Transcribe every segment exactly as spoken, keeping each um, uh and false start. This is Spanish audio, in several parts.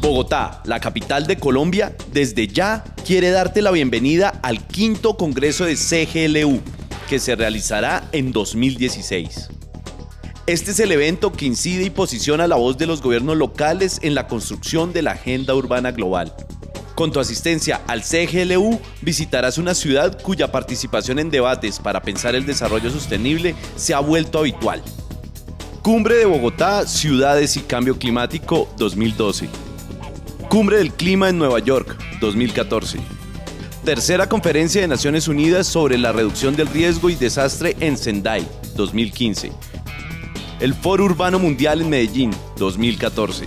Bogotá, la capital de Colombia, desde ya quiere darte la bienvenida al quinto Congreso de C G L U, que se realizará en dos mil dieciséis. Este es el evento que incide y posiciona la voz de los gobiernos locales en la construcción de la agenda urbana global. Con tu asistencia al C G L U, visitarás una ciudad cuya participación en debates para pensar el desarrollo sostenible se ha vuelto habitual. Cumbre de Bogotá, Ciudades y Cambio Climático dos mil doce. Cumbre del Clima en Nueva York dos mil catorce. Tercera Conferencia de Naciones Unidas sobre la reducción del riesgo y desastre en Sendai dos mil quince. El Foro Urbano Mundial en Medellín dos mil catorce.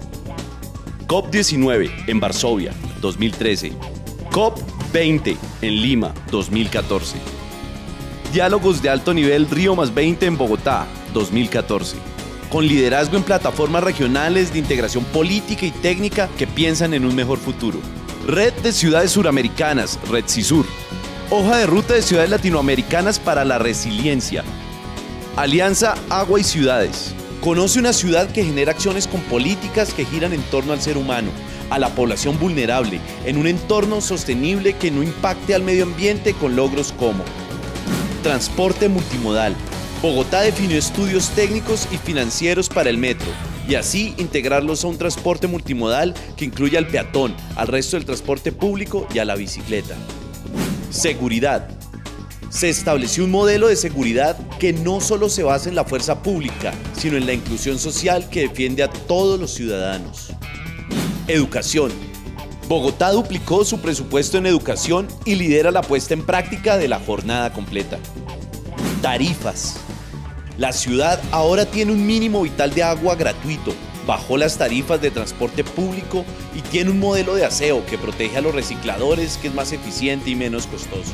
COP diecinueve en Varsovia dos mil trece. COP veinte en Lima dos mil catorce. Diálogos de alto nivel Río más veinte en Bogotá dos mil catorce. Con liderazgo en plataformas regionales de integración política y técnica que piensan en un mejor futuro. Red de Ciudades Suramericanas, Red CISUR. Hoja de ruta de ciudades latinoamericanas para la resiliencia. Alianza Agua y Ciudades. Conoce una ciudad que genera acciones con políticas que giran en torno al ser humano, a la población vulnerable, en un entorno sostenible que no impacte al medio ambiente con logros como transporte multimodal. Bogotá definió estudios técnicos y financieros para el metro y así integrarlos a un transporte multimodal que incluya al peatón, al resto del transporte público y a la bicicleta. Seguridad. Se estableció un modelo de seguridad que no solo se basa en la fuerza pública, sino en la inclusión social que defiende a todos los ciudadanos. Educación. Bogotá duplicó su presupuesto en educación y lidera la puesta en práctica de la jornada completa. Tarifas. La ciudad ahora tiene un mínimo vital de agua gratuito, bajó las tarifas de transporte público y tiene un modelo de aseo que protege a los recicladores, que es más eficiente y menos costoso.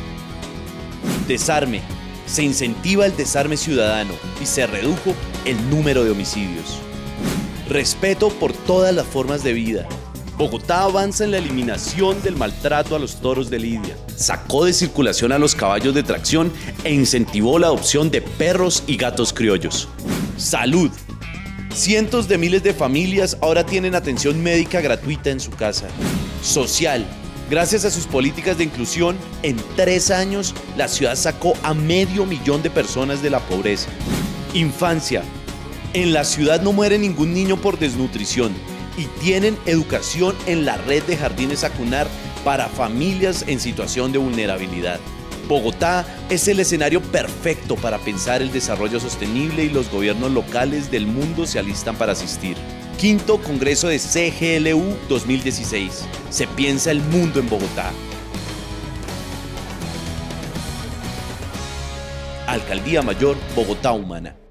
Desarme. Se incentiva el desarme ciudadano y se redujo el número de homicidios. Respeto por todas las formas de vida. Bogotá avanza en la eliminación del maltrato a los toros de lidia, sacó de circulación a los caballos de tracción e incentivó la adopción de perros y gatos criollos. Salud. Cientos de miles de familias ahora tienen atención médica gratuita en su casa. Social. Gracias a sus políticas de inclusión, en tres años la ciudad sacó a medio millón de personas de la pobreza. Infancia. En la ciudad no muere ningún niño por desnutrición y tienen educación en la red de jardines Acunar para familias en situación de vulnerabilidad. Bogotá es el escenario perfecto para pensar el desarrollo sostenible y los gobiernos locales del mundo se alistan para asistir. Quinto Congreso de C G L U dos mil dieciséis. Se piensa el mundo en Bogotá. Alcaldía Mayor Bogotá Humana.